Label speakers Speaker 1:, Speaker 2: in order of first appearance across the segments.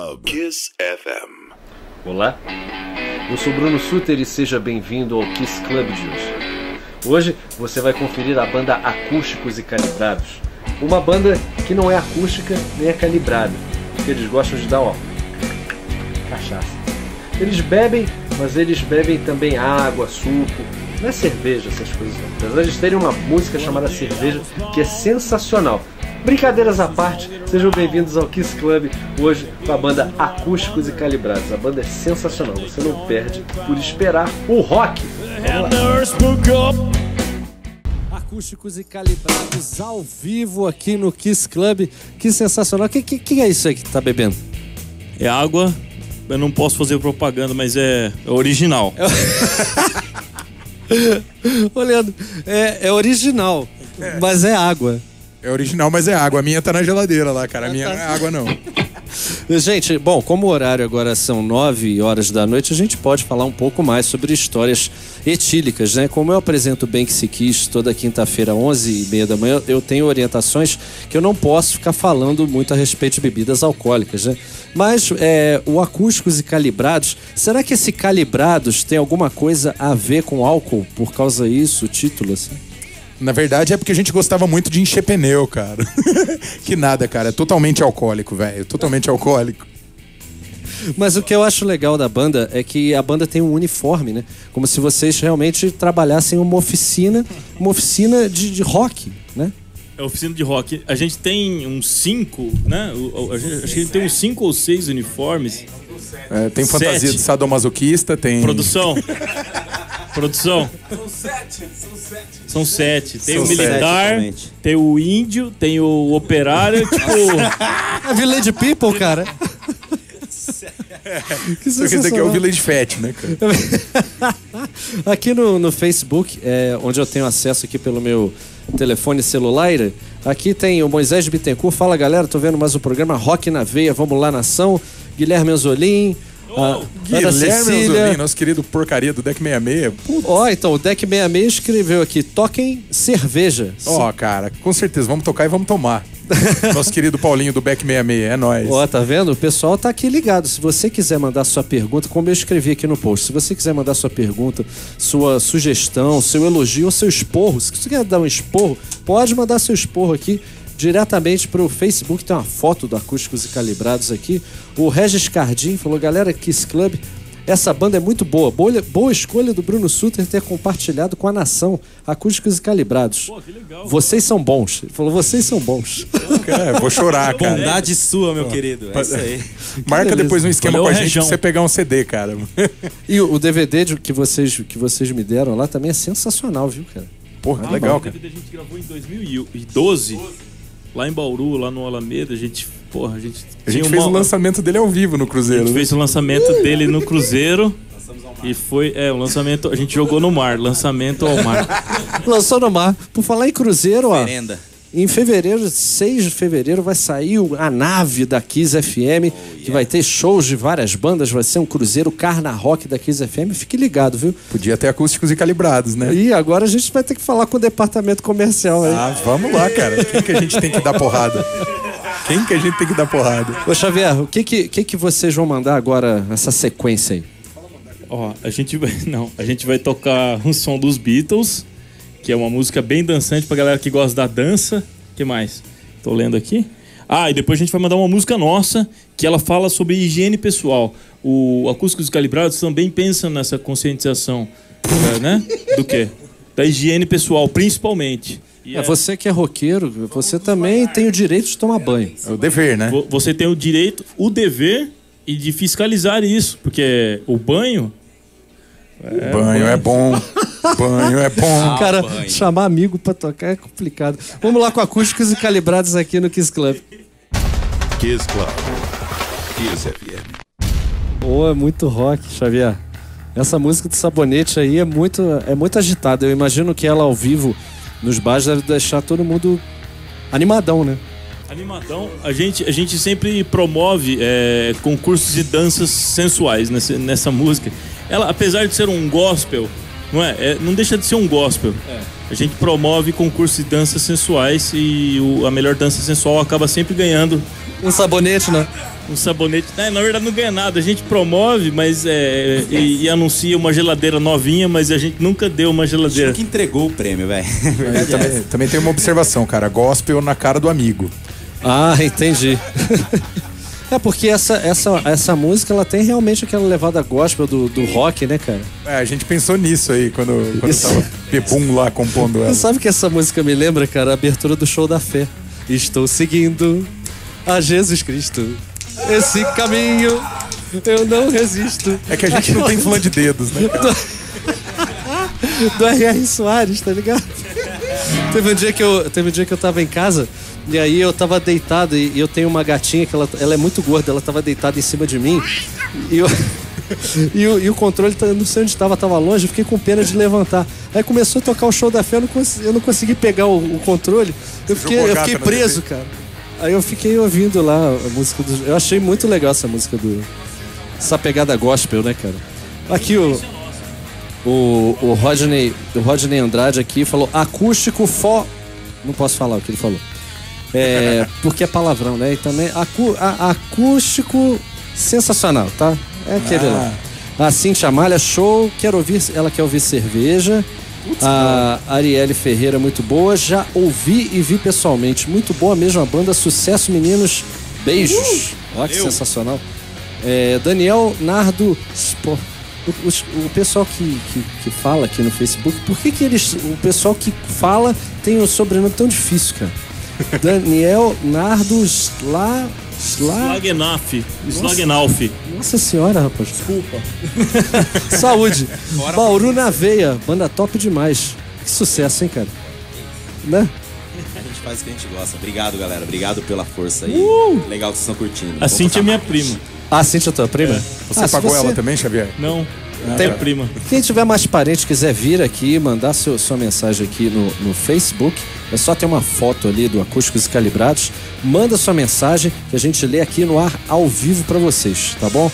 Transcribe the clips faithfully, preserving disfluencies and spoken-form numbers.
Speaker 1: Club. Kiss F M.
Speaker 2: Olá, eu sou Bruno Suter e seja bem-vindo ao Kiss Club de hoje. Hoje você vai conferir a banda Acústicos e Calibrados. Uma banda que não é acústica nem é calibrada, porque eles gostam de dar, ó, cachaça. Eles bebem, mas eles bebem também água, suco, não é cerveja, essas coisas não. Apesar de terem uma música chamada Cerveja, que é sensacional. Brincadeiras à parte, sejam bem-vindos ao Kiss Club, hoje com a banda Acústicos e Calibrados. A banda é sensacional, você não perde por esperar o rock.
Speaker 3: Acústicos e Calibrados ao vivo aqui no Kiss Club. Que sensacional. O que, que, que é isso aí que tá bebendo?
Speaker 4: É água, eu não posso fazer propaganda, mas é, é original.
Speaker 3: Ô, Leandro, é, é original, é. mas é água.
Speaker 5: É original, mas é água. A minha tá na geladeira lá, cara. A minha não é água, não.
Speaker 3: Gente, bom, como o horário agora são nove horas da noite, a gente pode falar um pouco mais sobre histórias etílicas, né? Como eu apresento o Bem Que Se Quis toda quinta-feira, onze e meia da manhã, eu tenho orientações que eu não posso ficar falando muito a respeito de bebidas alcoólicas, né? Mas é, o Acústicos e Calibrados, será que esse Calibrados tem alguma coisa a ver com álcool? Por causa disso, o título, assim?
Speaker 5: Na verdade é porque a gente gostava muito de encher pneu, cara. Que nada, cara. É totalmente alcoólico, velho. Totalmente alcoólico.
Speaker 3: Mas o que eu acho legal da banda é que a banda tem um uniforme, né? Como se vocês realmente trabalhassem uma oficina, uma oficina de, de rock, né?
Speaker 4: É oficina de rock. A gente tem uns cinco, né? A gente, acho que a gente tem uns cinco ou seis uniformes.
Speaker 5: É, tem fantasia
Speaker 4: Sete.
Speaker 5: de sadomasoquista, tem...
Speaker 4: Produção. Produção.
Speaker 6: São sete, são sete.
Speaker 4: São sete. Tem
Speaker 5: São
Speaker 4: o militar,
Speaker 6: sete,
Speaker 4: tem o índio, tem o operário, tipo...
Speaker 3: A Village People, cara.
Speaker 5: Que Só que esse aqui é o Village Fat, né, cara?
Speaker 3: Aqui no, no Facebook, é, onde eu tenho acesso aqui pelo meu telefone celular, aqui tem o Moisés Bittencourt. Fala, galera, tô vendo mais um programa Rock na Veia, vamos lá, nação. Guilherme Anzolim.
Speaker 4: Oh,
Speaker 5: Guilherme Anzolim, nosso querido porcaria do Deck sessenta e seis.
Speaker 3: Ó, oh, então, o Deck sessenta e seis escreveu aqui, toquem cerveja.
Speaker 5: Ó, oh, cara, com certeza, vamos tocar e vamos tomar. Nosso querido Paulinho do Beck sessenta e seis, é nóis.
Speaker 3: Ó, oh, tá vendo? O pessoal tá aqui ligado. Se você quiser mandar sua pergunta, como eu escrevi aqui no post, se você quiser mandar sua pergunta, sua sugestão, seu elogio ou seu esporro, se você quer dar um esporro, pode mandar seu esporro aqui diretamente pro Facebook. Tem uma foto do Acústicos e Calibrados aqui. O Regis Cardim falou, galera, Kiss Club, essa banda é muito boa. Boa, boa escolha do Bruno Suter ter compartilhado com a nação Acústicos e Calibrados.
Speaker 4: Pô, que legal.
Speaker 3: Vocês são bons. Ele falou, vocês são bons.
Speaker 5: É, vou chorar, cara.
Speaker 6: Bondade sua, meu querido. É isso aí.
Speaker 5: Marca depois um esquema
Speaker 4: Valeu,
Speaker 5: com a gente
Speaker 4: região.
Speaker 5: pra você pegar um C D, cara.
Speaker 3: E o, o D V D de- que vocês, que vocês me deram lá também é sensacional, viu, cara?
Speaker 5: Porra,
Speaker 4: Ah,
Speaker 5: legal,
Speaker 4: o
Speaker 5: cara.
Speaker 4: D V D a gente gravou em dois mil e doze. Lá em Bauru, lá no Alameda, a gente, porra, a gente...
Speaker 5: A gente
Speaker 4: tinha
Speaker 5: fez
Speaker 4: uma-
Speaker 5: o lançamento dele ao vivo no
Speaker 4: A
Speaker 5: Cruzeiro.
Speaker 4: gente
Speaker 5: né?
Speaker 4: fez o lançamento dele no Cruzeiro. E foi, é, o lançamento, a gente jogou no mar, lançamento ao mar.
Speaker 3: Lançou no mar. Por falar em Cruzeiro, ó.
Speaker 6: Merenda.
Speaker 3: Em fevereiro, seis de fevereiro, vai sair o- a nave da Kiss F M, que vai ter shows de várias bandas, vai ser um cruzeiro Carna Rock da Kiss F M. Fique ligado, viu?
Speaker 5: Podia ter acústicos e calibrados, né?
Speaker 3: E agora a gente vai ter que falar com o departamento comercial aí.
Speaker 5: Ah, vamos lá, cara. Quem que a gente tem que dar porrada? Quem que a gente tem que dar porrada?
Speaker 3: Ô, Xavier, o que que, que que vocês vão mandar agora nessa sequência aí?
Speaker 4: Ó, a gente vai, não, a gente vai tocar um som dos Beatles, que é uma música bem dançante pra galera que gosta da dança. Que mais? Tô lendo aqui. Ah, e depois a gente vai mandar uma música nossa, que ela fala sobre higiene pessoal. O Acústicos e Calibrados também pensa nessa conscientização, é, né? Do quê? Da higiene pessoal, principalmente. E
Speaker 3: É, você que é roqueiro, você também tem o direito de tomar banho.
Speaker 5: É o dever, né?
Speaker 4: vo- Você tem o direito, o dever e de fiscalizar isso, porque o banho...
Speaker 5: É, banho é bom. Banho é bom.
Speaker 3: Cara,
Speaker 6: banho.
Speaker 3: chamar amigo pra tocar é complicado. Vamos lá com Acústicos e Calibrados aqui no Kiss Club.
Speaker 1: Kiss Club. Kiss F M.
Speaker 3: Pô, é muito rock, Xavier. Essa música do Sabonete aí é muito, é muito agitada. Eu imagino que ela ao vivo nos bares deve deixar todo mundo animadão, né?
Speaker 4: Animadão, a gente, a gente sempre promove é, concursos de danças sensuais nessa, nessa música. Ela, apesar de ser um gospel, não é? É, não deixa de ser um gospel.
Speaker 3: É.
Speaker 4: A gente promove concursos de danças sensuais e o- a melhor dança sensual acaba sempre ganhando.
Speaker 3: Um sabonete, né?
Speaker 4: Um sabonete. É, na verdade não ganha nada. A gente promove, mas é, e, e anuncia uma geladeira novinha, mas a gente nunca deu uma geladeira.
Speaker 6: que entregou o prêmio, velho.
Speaker 5: É, também, também tem uma observação, cara. Gospel na cara do amigo.
Speaker 3: Ah, entendi. É porque essa, essa, essa música, ela tem realmente aquela levada gospel do, do rock, né, cara?
Speaker 5: É, a gente pensou nisso aí quando, quando
Speaker 3: Isso.
Speaker 5: tava Bebum lá compondo ela.
Speaker 3: Você sabe que essa música me lembra, cara, a abertura do Show da Fé. Estou seguindo a Jesus Cristo. Esse caminho eu não resisto.
Speaker 5: É que a gente não tem fã de dedos, né, cara?
Speaker 3: Do R R. Soares, tá ligado? Teve um dia que eu, teve um dia que eu tava em casa e aí eu tava deitado e, e eu tenho uma gatinha que ela, ela é muito gorda, ela tava deitada em cima de mim e, eu, e, o, e o controle, não sei onde estava, tava longe, eu fiquei com pena de levantar. Aí começou a tocar o Show da Fé, eu não consegui, eu não consegui pegar o, o controle, eu
Speaker 5: Você
Speaker 3: fiquei,
Speaker 5: jogou a
Speaker 3: eu
Speaker 5: gata
Speaker 3: fiquei
Speaker 5: na
Speaker 3: preso,
Speaker 5: T V.
Speaker 3: cara. Aí eu fiquei ouvindo lá a música do... Eu achei muito legal essa música do... Essa pegada gospel, né, cara? Aqui o... O, o, Rodney, o Rodney Andrade aqui falou acústico fó... Não posso falar o que ele falou. É, porque é palavrão, né? E também acu, a, acústico sensacional, tá? É aquele
Speaker 5: Ah.
Speaker 3: lá. A Cintia Malha, show. Quero ouvir, ela quer ouvir cerveja. A Arielle Ferreira, muito boa. Já ouvi e vi pessoalmente. Muito boa mesmo a banda. Sucesso, meninos. Beijos. Olha que sensacional. É, Daniel Nardo. Pô, o, o, o pessoal que, que, que fala aqui no Facebook, por que, que eles. O pessoal que fala tem um sobrenome tão difícil, cara? Daniel Nardo Sla. Sla.
Speaker 4: Slagnauf. Slagnauf.
Speaker 3: Nossa senhora, rapaz. Desculpa. Saúde. Bauru na veia. Banda top demais. Que sucesso, hein, cara? Né?
Speaker 6: A gente faz o que a gente gosta. Obrigado, galera. Obrigado pela força aí.
Speaker 3: Uh!
Speaker 6: Legal que vocês estão curtindo.
Speaker 4: A Cintia é minha prima.
Speaker 3: Ah, Cintia, tua prima?
Speaker 5: Você
Speaker 3: Ah, se
Speaker 5: pagou
Speaker 3: você-
Speaker 5: ela também, Xavier?
Speaker 4: Não,
Speaker 3: Tem-
Speaker 4: é prima.
Speaker 3: Quem tiver mais parente, quiser vir aqui, mandar seu, sua mensagem aqui no, no Facebook, é só ter uma foto ali do Acústicos e Calibrados. Manda sua mensagem que a gente lê aqui no ar ao vivo pra vocês, tá bom?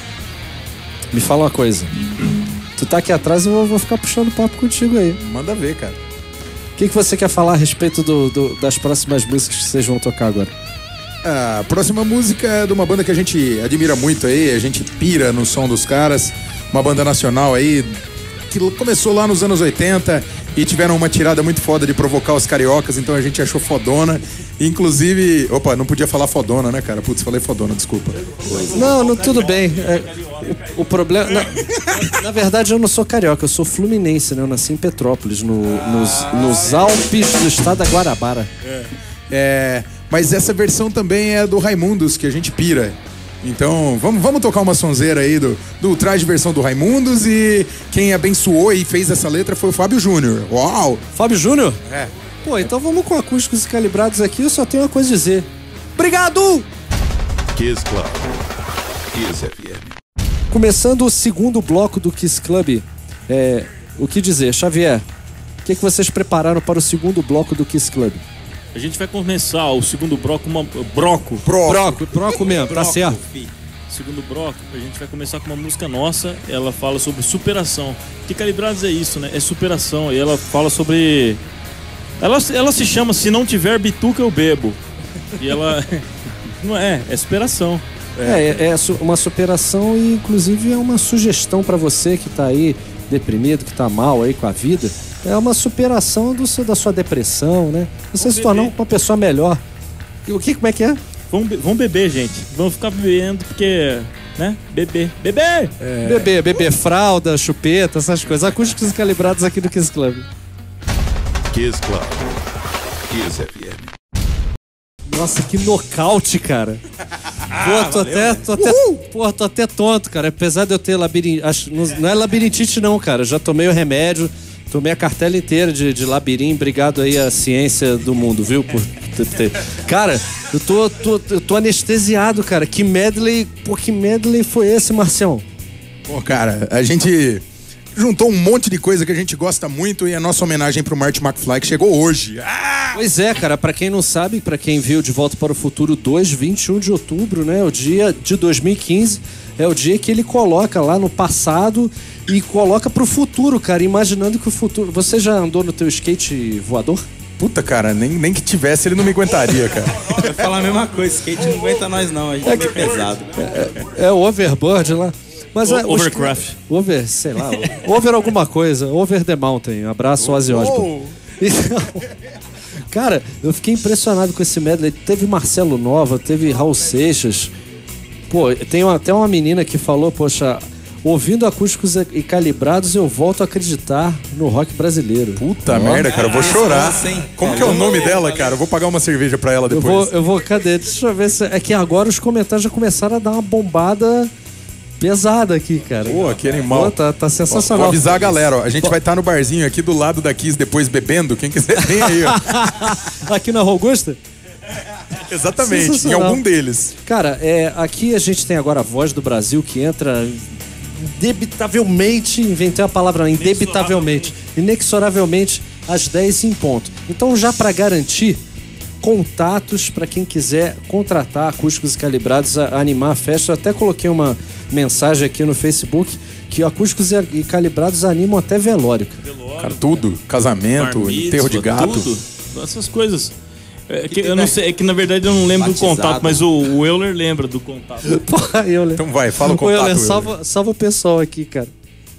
Speaker 3: Me fala uma coisa. Tu tá aqui atrás e eu vou, vou ficar puxando papo contigo aí.
Speaker 5: Manda ver, cara.
Speaker 3: O que, que você quer falar a respeito do, do- das próximas músicas que vocês vão tocar agora?
Speaker 5: A próxima música é de uma banda que a gente admira muito aí, a gente pira no som dos caras. Uma banda nacional aí, que começou lá nos anos oitenta e tiveram uma tirada muito foda de provocar os cariocas, então a gente achou fodona. Inclusive, opa, não podia falar fodona, né, cara? Putz, falei fodona, desculpa.
Speaker 3: Não, não, tudo bem. É, o, o problema. Na, na verdade, eu não sou carioca, eu sou fluminense, né? Eu nasci em Petrópolis, no- nos, nos Alpes do estado da Guarabara.
Speaker 5: É, mas essa versão também é do Raimundos, que a gente pira. Então, vamos, vamos tocar uma sonzeira aí do, do traje versão do Raimundos, e quem abençoou e fez essa letra foi o Fábio Júnior. Uau!
Speaker 3: Fábio Júnior?
Speaker 5: É.
Speaker 3: Pô, então vamos com acústicos e calibrados aqui, eu só tenho uma coisa a dizer. Obrigado!
Speaker 1: Kiss Club. Kiss F M.
Speaker 3: Começando o segundo bloco do Kiss Club, é, o que dizer? Xavier, o que, que vocês prepararam para o segundo bloco do Kiss Club?
Speaker 4: A gente vai começar o segundo bloco, uma broco.
Speaker 3: Broco, broco mesmo, tá certo.
Speaker 4: Segundo bloco, a gente vai começar com uma música nossa. Ela fala sobre superação. Que Calibrados é isso, né? É superação. E ela fala sobre... Ela, ela se chama Se Não Tiver Bituca Eu Bebo. E ela... Não é, é superação.
Speaker 3: É, é, é su- uma superação e inclusive é uma sugestão pra você que tá aí deprimido, que tá mal aí com a vida. É uma superação do seu, da sua depressão, né? Você
Speaker 4: Vamos
Speaker 3: se tornar
Speaker 4: beber.
Speaker 3: uma pessoa melhor. E o que, como é que é?
Speaker 4: Vamos, be- vamos beber, gente. Vamos ficar bebendo porque... Né? Beber. Beber!
Speaker 3: Beber, beber fralda, chupeta, essas coisas. Acústicos e calibrados aqui do Kiss Club.
Speaker 1: Kiss Club. Kiss F M.
Speaker 3: Nossa, que nocaute, cara. Pô, tô até, tô até, pô, tô até tonto, cara. Apesar de eu ter labirintite, não é labirintite não, cara. Eu já tomei o remédio, tomei a cartela inteira de, de labirinto. Obrigado aí à ciência do mundo, viu? Por ter... Cara, eu tô, tô, eu tô anestesiado, cara. Que medley, pô, que medley foi esse, Marcião?
Speaker 5: Pô, cara, a gente juntou um monte de coisa que a gente gosta muito, e a nossa homenagem pro Marty McFly, que chegou hoje. Ah!
Speaker 3: Pois é, cara, pra quem não sabe, pra quem viu De Volta para o Futuro dois, vinte e um de outubro, né, o dia de dois mil e quinze, é o dia que ele coloca lá no passado e coloca pro futuro, cara, imaginando que o futuro... Você já andou no teu skate voador?
Speaker 5: Puta, cara, nem, nem que tivesse ele não me aguentaria, cara.
Speaker 6: Vai falar a mesma coisa, skate não aguenta nós não, a gente é meio pesado.
Speaker 3: É, é o overboard lá. Mas
Speaker 4: O-
Speaker 3: é, os-
Speaker 4: Overcraft.
Speaker 3: Over, sei lá. Over alguma coisa. Over the mountain. Abraço, Ozzy Osbourne. Então, cara, eu fiquei impressionado com esse medley. Teve Marcelo Nova, teve Raul Seixas. Pô, tem uma- até uma menina que falou, poxa, ouvindo acústicos e calibrados, eu volto a acreditar no rock brasileiro.
Speaker 5: Puta merda, cara, eu vou chorar.
Speaker 6: Nossa, hein?
Speaker 5: Como que é o nome dela, cara? Eu vou pagar uma cerveja pra ela
Speaker 3: Eu
Speaker 5: depois.
Speaker 3: vou, eu vou, cadê? Deixa eu ver se. É que agora os comentários já começaram a dar uma bombada pesada aqui, cara.
Speaker 5: Pô, que animal.
Speaker 3: Pô, tá, tá
Speaker 5: Vou
Speaker 3: sensacional.
Speaker 5: avisar a galera, ó. A gente vai estar no barzinho aqui do lado da Kiss depois bebendo. Quem quiser, vem aí, ó.
Speaker 3: Aqui na Rua Augusta?
Speaker 5: Exatamente, em
Speaker 3: Sensacional.
Speaker 5: algum deles.
Speaker 3: Cara, é, aqui a gente tem agora a Voz do Brasil que entra indebitavelmente, inventei a palavra indebitavelmente, inexoravelmente às dez em ponto. Então, já para garantir contatos para quem quiser contratar acústicos e calibrados a, a animar a festa, eu até coloquei uma mensagem aqui no Facebook que acústicos e, e calibrados animam até velório. Cara.
Speaker 5: Cara, tudo. Casamento,
Speaker 4: Bar mitzvah,
Speaker 5: enterro de gato.
Speaker 4: Tudo. Essas coisas. É que,
Speaker 6: tem
Speaker 4: eu não
Speaker 6: da-
Speaker 4: sei, é que na verdade eu não lembro
Speaker 6: Batizado.
Speaker 4: do contato, mas o, o Euler lembra do contato.
Speaker 3: Porra, eu
Speaker 5: Então vai, fala o
Speaker 3: Ô,
Speaker 5: contato.
Speaker 3: Euler,
Speaker 5: Euler.
Speaker 3: salva, salva o pessoal aqui, cara.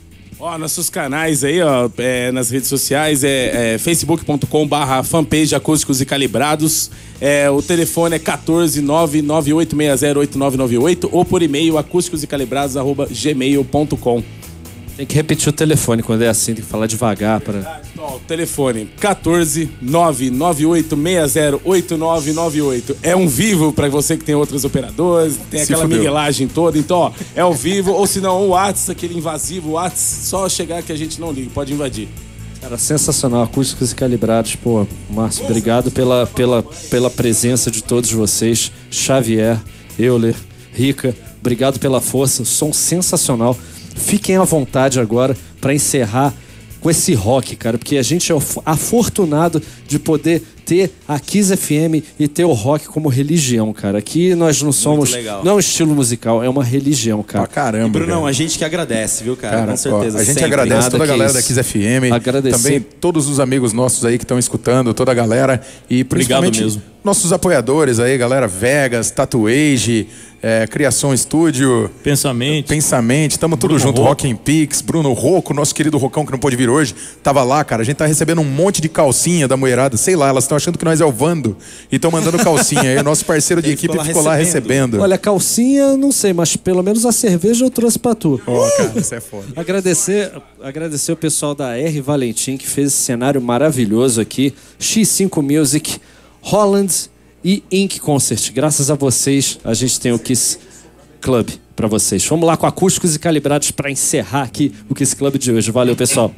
Speaker 7: Ó, nossos canais aí, ó, é, nas redes sociais é, é facebook.com barra fanpage acústicos e calibrados. É, o telefone é quatorze nove nove oito seis zero oito nove nove oito ou por e-mail acústicos e calibrados arroba gmail ponto com.
Speaker 3: Tem que repetir o telefone quando é assim, tem que falar devagar para.
Speaker 7: Ó, o telefone quatorze nove nove oito seis zero oito nove nove oito. É um vivo pra você que tem outras operadoras, tem
Speaker 5: Se
Speaker 7: aquela
Speaker 5: fudeu.
Speaker 7: miguelagem toda. Então, ó, é ao vivo, ou se não, o WhatsApp, aquele invasivo, o WhatsApp, só chegar que a gente não liga, pode invadir.
Speaker 3: Cara, sensacional, acústicos e calibrados. Pô, Márcio, obrigado pela, pela, pela presença de todos vocês. Xavier, Euler, Rica, obrigado pela força. Som sensacional. Fiquem à vontade agora para encerrar com esse rock, cara, porque a gente é afortunado de poder ter a Kiss F M e ter o rock como religião, cara. Aqui nós não somos.
Speaker 6: legal.
Speaker 3: Não é um estilo musical, é uma religião, cara.
Speaker 5: Pra caramba,
Speaker 6: E, Brunão,
Speaker 5: velho.
Speaker 6: a gente que agradece, viu, cara?
Speaker 5: Cara,
Speaker 6: Com certeza.
Speaker 5: ó, a gente
Speaker 6: sempre.
Speaker 5: agradece
Speaker 3: Nada
Speaker 5: toda a
Speaker 3: que
Speaker 5: galera
Speaker 3: isso.
Speaker 5: da Kiss F M,
Speaker 3: Agradecer.
Speaker 5: também todos os amigos nossos aí que estão escutando, toda a galera e principalmente
Speaker 4: mesmo.
Speaker 5: nossos apoiadores aí, galera Vegas, Tatuage, é, Criação Estúdio,
Speaker 4: Pensamento.
Speaker 5: Pensamente, estamos tudo
Speaker 4: Bruno
Speaker 5: junto,
Speaker 4: Rocco.
Speaker 5: Rock in Pix, Bruno Rocco, nosso querido Rocão que não pôde vir hoje, tava lá, cara, a gente tá recebendo um monte de calcinha da mulherada, sei lá, elas estão achando que nós é o Vando e estão mandando calcinha aí, o nosso parceiro de
Speaker 6: Ele
Speaker 5: equipe
Speaker 6: ficou lá
Speaker 5: ficou lá
Speaker 6: recebendo.
Speaker 5: recebendo.
Speaker 3: Olha, calcinha, não sei, mas pelo menos a cerveja eu trouxe pra tu.
Speaker 5: Ó, cara, isso é foda.
Speaker 3: Agradecer, agradecer o pessoal da R Valentim que fez esse cenário maravilhoso aqui. X cinco Music, Holland e Ink Concert. Graças a vocês, a gente tem o Kiss Club pra vocês. Vamos lá com acústicos e calibrados pra encerrar aqui o Kiss Club de hoje. Valeu, pessoal.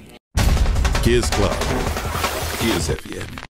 Speaker 1: Kiss Club. Kiss F M.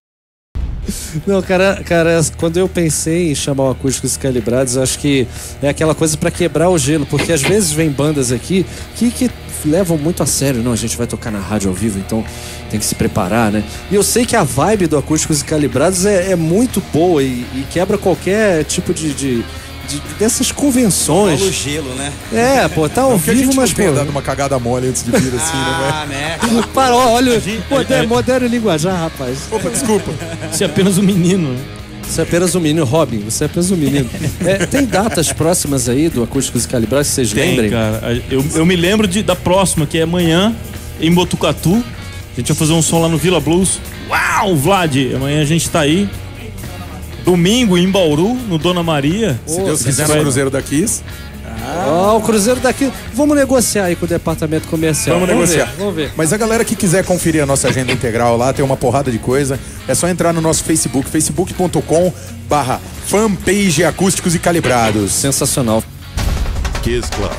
Speaker 3: Não, cara, cara, quando eu pensei em chamar o acústicos e calibrados, eu acho que é aquela coisa pra quebrar o gelo, porque às vezes vem bandas aqui que, que levam muito a sério. Não, a gente vai tocar na rádio ao vivo, então tem que se preparar, né? E eu sei que a vibe do acústicos e calibrados é, é muito boa e, e quebra qualquer tipo de, de, de- dessas convenções.
Speaker 6: Rola o gelo, né?
Speaker 3: É, pô, tá ao
Speaker 5: Não que a
Speaker 3: vivo,
Speaker 5: gente
Speaker 3: mas
Speaker 5: não tenha
Speaker 3: pô.
Speaker 5: dado uma cagada mole antes de vir assim, não é?
Speaker 6: Ah, né?
Speaker 3: Parou, olha, moderno, moderno linguajar, rapaz.
Speaker 5: Opa, desculpa.
Speaker 4: Você é apenas um menino.
Speaker 3: Você é apenas um menino, Robin, você é apenas um menino. É, tem datas próximas aí do Acústicos e Calibrados que vocês
Speaker 4: Tem,
Speaker 3: lembrem?
Speaker 4: cara. Eu, eu me lembro de, da próxima, que é amanhã, em Botucatu. A gente vai fazer um som lá no Vila Blues. Uau, Vlad! Amanhã a gente tá aí. Domingo, em Bauru, no Dona Maria.
Speaker 5: Se Deus quiser,
Speaker 4: vai-
Speaker 5: no Cruzeiro da Kiss.
Speaker 3: Ó, o Cruzeiro daqui. Vamos negociar aí com o departamento comercial.
Speaker 5: Vamos negociar.
Speaker 3: Ver, vamos ver.
Speaker 5: Mas a galera que quiser conferir a nossa agenda integral lá, tem uma porrada de coisa. É só entrar no nosso Facebook, facebook.com barra fanpage acústicos e calibrados.
Speaker 3: Sensacional.
Speaker 1: Kiss Club.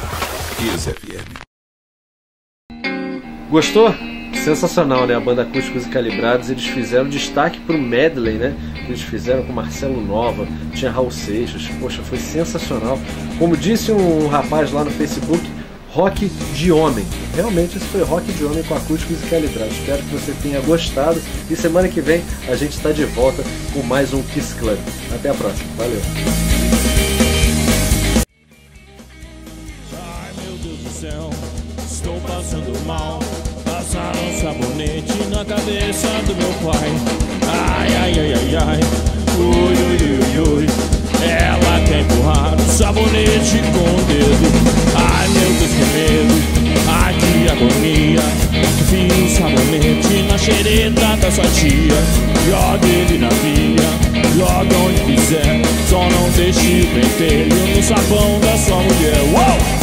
Speaker 1: Kiss F M.
Speaker 2: Gostou? Sensacional, né? A banda Acústicos e Calibrados, eles fizeram destaque pro medley, né? Que eles fizeram com Marcelo Nova, tinha Raul Seixas. Poxa, foi sensacional. Como disse um rapaz lá no Facebook, rock de homem. Realmente, esse foi rock de homem com Acústicos e Calibrados. Espero que você tenha gostado. E semana que vem a gente está de volta com mais um Kiss Club. Até a próxima. Valeu.
Speaker 8: Ai meu Deus do céu, estou passando mal. Passaram sabonete na cabeça do meu pai. Ai, ai, ai, ai, ai. Ui, ui, ui, ui, ui. Ela quer empurrar o sabonete com o dedo. Ai, meu Deus, que medo. Ai, que agonia. Enfia o sabonete na xereta da sua tia. Joga ele na pia, joga onde quiser. Só não deixe o pentelho no sabão da sua mulher. Uou!